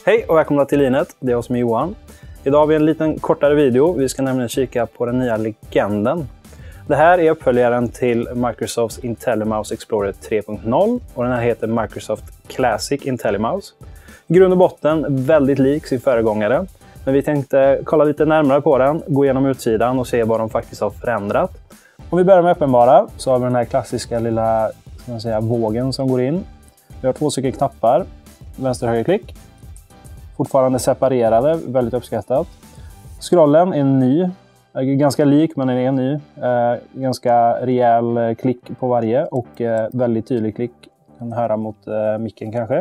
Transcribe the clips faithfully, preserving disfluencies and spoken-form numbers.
Hej och välkomna till Linet, det är jag som är Johan. Idag har vi en liten kortare video, vi ska nämligen kika på den nya legenden. Det här är uppföljaren till Microsofts IntelliMouse Explorer tre punkt noll och den här heter Microsoft Classic IntelliMouse. I grund och botten väldigt lik sin föregångare, men vi tänkte kolla lite närmare på den, gå igenom utsidan och se vad de faktiskt har förändrat. Om vi börjar med uppenbara så har vi den här klassiska lilla ska man säga, vågen som går in. Vi har två stycken knappar, vänster och höger klick. Fortfarande separerade, väldigt uppskattat. Scrollen är ny, ganska lik men den är ny. Eh, ganska rejäl klick på varje och eh, väldigt tydlig klick. Kan höra mot eh, micken kanske.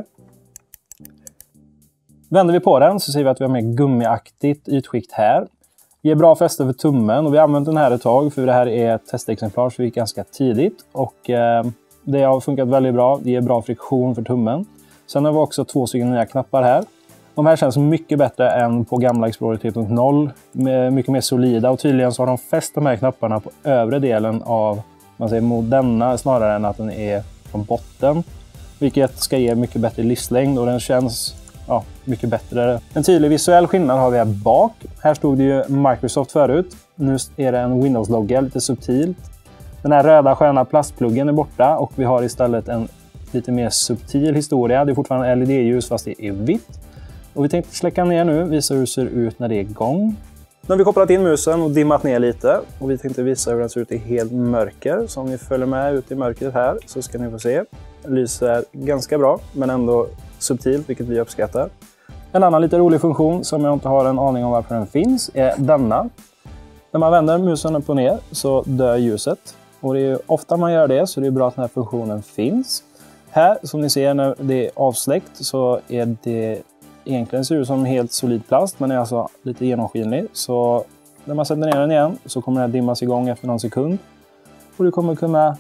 Vänder vi på den så ser vi att vi har mer gummiaktigt ytskikt här. Ger bra fäste för tummen och vi har använt den här ett tag för det här är ett testexemplar så vi gick ganska tidigt. Och eh, det har funkat väldigt bra, det ger bra friktion för tummen. Sen har vi också två stycken nya knappar här. De här känns mycket bättre än på gamla Explorer tre punkt noll. Mycket mer solida och tydligen så har de fäst de här knapparna på övre delen av man säger, mot denna snarare än att den är från botten. Vilket ska ge mycket bättre livslängd och den känns ja, mycket bättre. En tydlig visuell skillnad har vi här bak. Här stod det ju Microsoft förut. Nu är det en Windows-logga, lite subtilt. Den här röda sköna plastpluggen är borta och vi har istället en lite mer subtil historia. Det är fortfarande L E D-ljus fast det är vitt. Och vi tänkte släcka ner nu, visa hur det ser ut när det är igång. Nu har vi kopplat in musen och dimmat ner lite. Och vi tänkte visa hur den ser ut i helt mörker. Så om vi följer med ut i mörkret här så ska ni få se. Det lyser ganska bra men ändå subtilt vilket vi uppskattar. En annan lite rolig funktion som jag inte har en aning om varför den finns är denna. När man vänder musen upp och ner så dör ljuset. Och det är ofta man gör det så det är bra att den här funktionen finns. Här som ni ser när det är avsläckt så är det egentligen ser ut som helt solid plast men är alltså lite genomskinlig. Så när man sätter ner den igen så kommer den dimmas igång efter någon sekund. Och du kommer kunna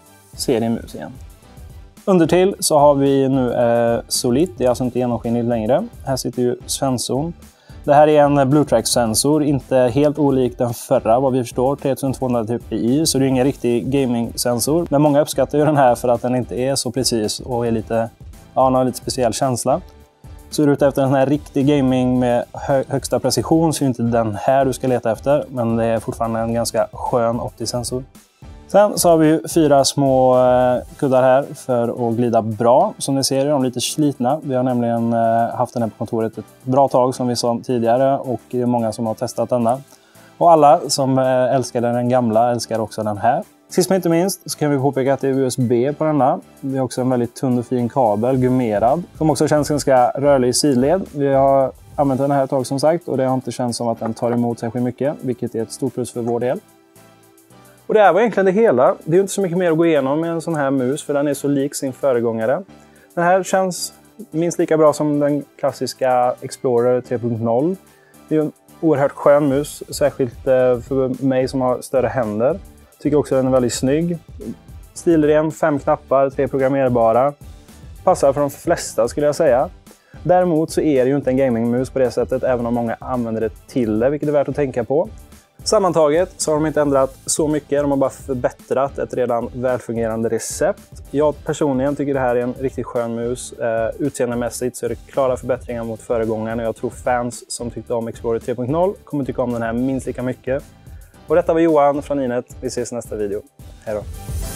se din mus igen. Undertill så har vi nu eh, Solid, det är alltså inte genomskinligt längre. Här sitter ju sensorn. Det här är en Bluetooth-sensor, inte helt olik den förra vad vi förstår, tre tusen tvåhundra Ti, så det är ingen riktig gaming-sensor. Men många uppskattar ju den här för att den inte är så precis och är lite, ja, har lite speciell känsla. Så är du ute efter den här riktig gaming med hö högsta precision så är inte den här du ska leta efter, men det är fortfarande en ganska skön optisk sensor. Sen så har vi fyra små kuddar här för att glida bra. Som ni ser är de lite slitna. Vi har nämligen haft den här på kontoret ett bra tag som vi sa tidigare och det är många som har testat denna. Och alla som älskade den gamla älskar också den här. Sist men inte minst så kan vi påpeka att det är U S B på denna. Vi har också en väldigt tunn och fin kabel, gummerad. Som också känns ganska rörlig i sidled. Vi har använt den här ett tag som sagt och det har inte känts som att den tar emot särskilt mycket. Vilket är ett stort plus för vår del. Och det här var egentligen det hela. Det är ju inte så mycket mer att gå igenom med en sån här mus för den är så lik sin föregångare. Den här känns minst lika bra som den klassiska Explorer tre punkt noll. Det är en oerhört skön mus, särskilt för mig som har större händer. Tycker också att den är väldigt snygg. Stilren, fem knappar, tre programmerbara. Passar för de flesta skulle jag säga. Däremot så är det ju inte en gamingmus på det sättet även om många använder det till det, vilket är värt att tänka på. Sammantaget så har de inte ändrat så mycket, de har bara förbättrat ett redan välfungerande recept. Jag personligen tycker det här är en riktigt skön mus. Uh, utseendemässigt så är det klara förbättringar mot föregångaren och jag tror fans som tyckte om Explorer tre punkt noll kommer tycka om den här minst lika mycket. Och detta var Johan från Linet, vi ses i nästa video. Hej då!